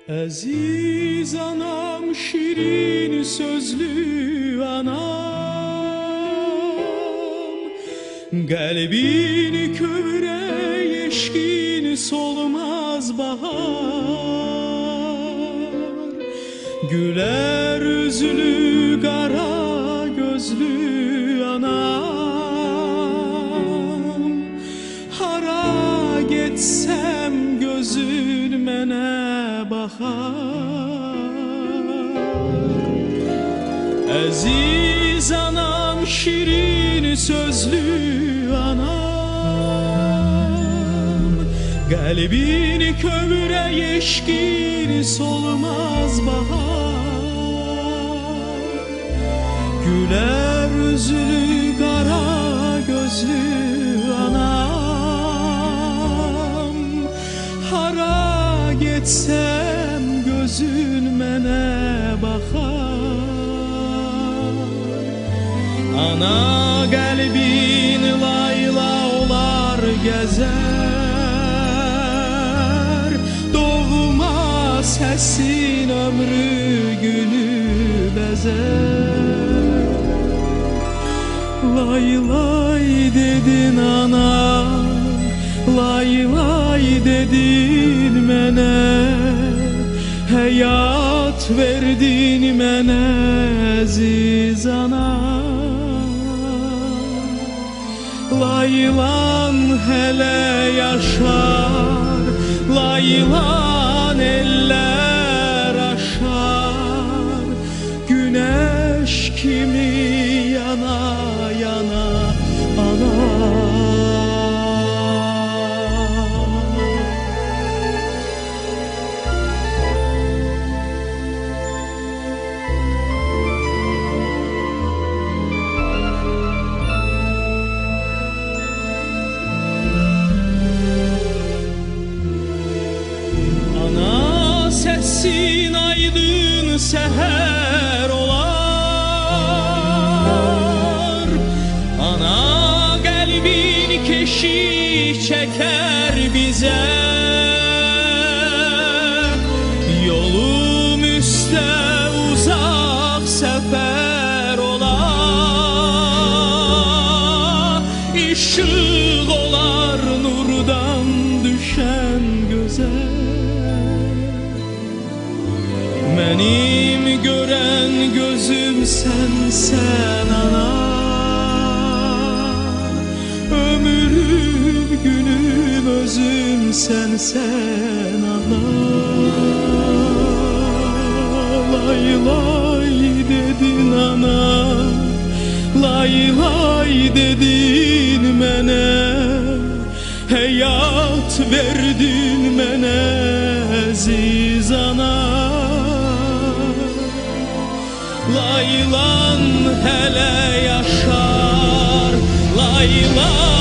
Aziz anam, şirin sözlü anam, kalbini kövrek eşkin solmaz bahar. Güler yüzlü kara gözlü anam, hara getsem gözün mene bakar. Aziz anam, şirin sözlü anam, kalbini kövrek eşkin solmaz bahar. Güler yüzlü kara gözlü anam, hara getsem gözün mene bakar. Ana kalbin layla olar gezer, doğma sesin ömrü günü bezer. Lay lay dedin ana, lay lay dedin mene, hayat verdin mene aziz ana. Laylan hele yaşar, laylan eller aşar, güneş kimi yana yana ana. Sesin aydın seher olar, ana kalbin keşik çeker bize. Yolum üstte uzak sefer olar, ışık olar nurdan düşen göze. Benim gören gözüm sensen ana, ömrüm günüm özüm sensen ana. Lay lay dedin ana, lay lay dedin mene, hayat verdin mene aziz ana. Laylan hele yaşar, laylan